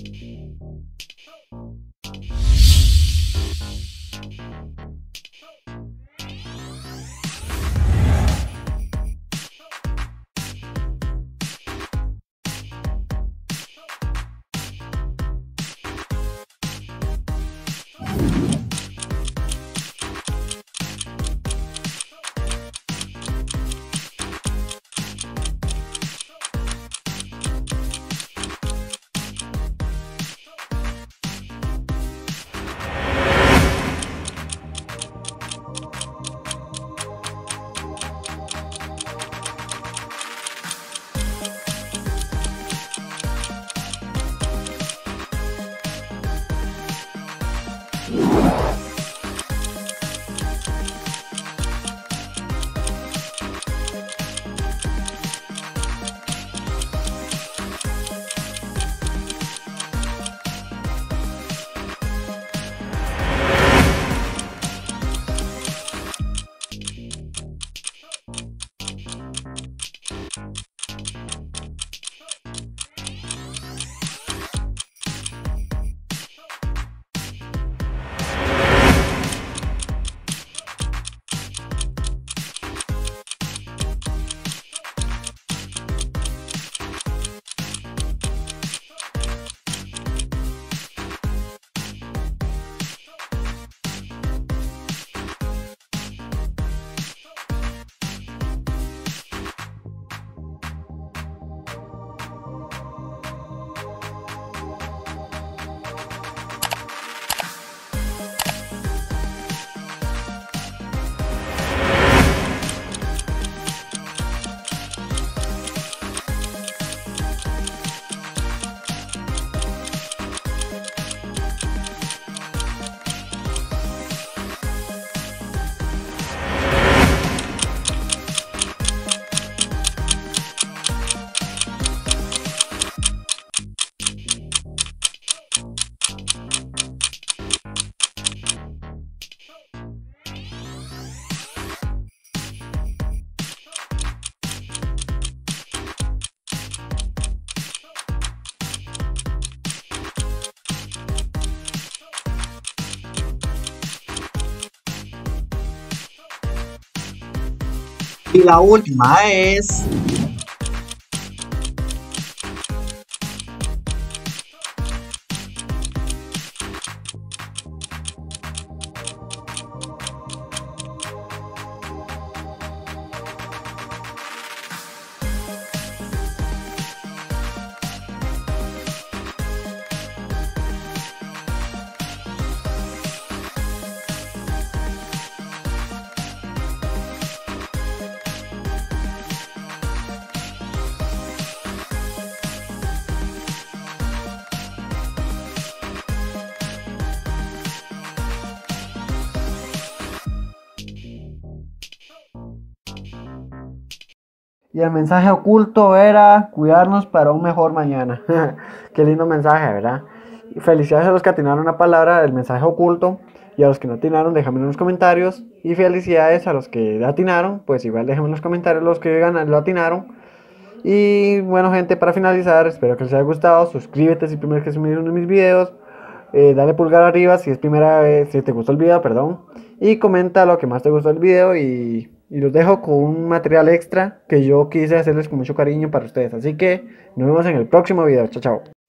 Y la última es... Y el mensaje oculto era cuidarnos para un mejor mañana. Qué lindo mensaje, ¿verdad? Y felicidades a los que atinaron la palabra del mensaje oculto. Y a los que no atinaron, déjame en los comentarios. Y felicidades a los que atinaron. Pues igual déjenme en los comentarios los que lo atinaron. Y bueno, gente, para finalizar, espero que les haya gustado. Suscríbete si es primera vez que se me uno de mis videos. Dale pulgar arriba si es primera vez, si te gustó el video, perdón. Y comenta lo que más te gustó del video y los dejo con un material extra que yo quise hacerles con mucho cariño para ustedes. Así que nos vemos en el próximo video. Chao, chao.